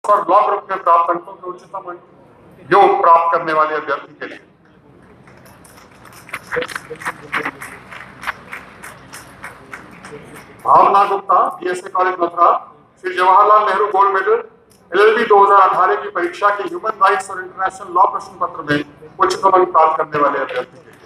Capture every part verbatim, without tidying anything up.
और law group में प्राप्त अंकों के उच्चतम अंक योग प्राप्त करने वाले अभ्यर्थी के लिए Bhavna Gupta, BSA college Mathura, Shri Jawaharlal Nehru gold medal LLB दो हज़ार अठारह की परीक्षा के ह्यूमन राइट्स और इंटरनेशनल लॉ प्रश्न पत्र में उच्चतम अंक प्राप्त करने वाले अभ्यर्थी के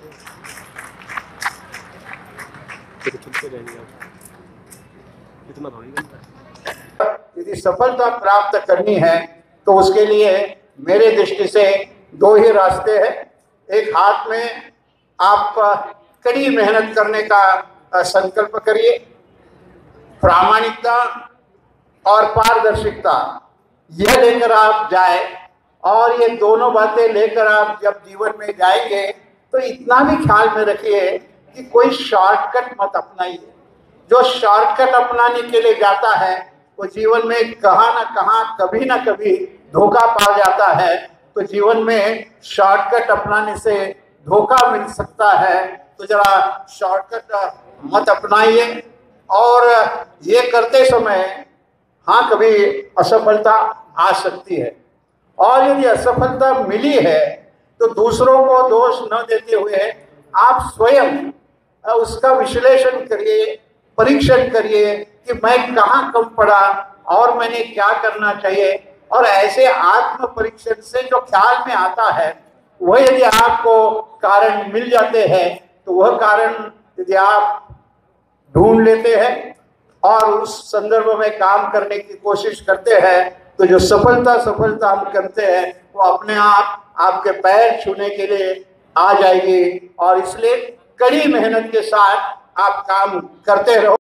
लिए यदि सफलता प्राप्त करनी है तो उसके लिए मेरे दृष्टि से दो ही रास्ते हैं। एक, हाथ में आप कड़ी मेहनत करने का संकल्प करिए, प्रामाणिकता और पारदर्शिता यह लेकर आप जाए, और ये दोनों बातें लेकर आप जब जीवन में जाएंगे तो इतना भी ख्याल में रखिए कि कोई शॉर्टकट मत अपनाइए। जो शॉर्टकट अपनाने के लिए जाता है वो जीवन में कहाँ ना कहाँ कभी ना कभी धोखा पा जाता है। तो जीवन में शॉर्टकट अपनाने से धोखा मिल सकता है, तो जरा शॉर्टकट मत अपनाइए। और ये करते समय हाँ कभी असफलता आ सकती है, और यदि असफलता मिली है तो दूसरों को दोष न देते हुए आप स्वयं उसका विश्लेषण करिए, परीक्षण करिए कि मैं कहाँ कम पड़ा और मैंने क्या करना चाहिए। और ऐसे आत्म परीक्षण से जो ख्याल में आता है वह यदि आपको कारण मिल जाते हैं तो वह कारण यदि आप ढूंढ लेते हैं और उस संदर्भ में काम करने की कोशिश करते हैं तो जो सफलता सफलता हम करते हैं वो अपने आप आपके पैर छूने के लिए आ जाएगी। और इसलिए कड़ी मेहनत के साथ आप काम करते रहो।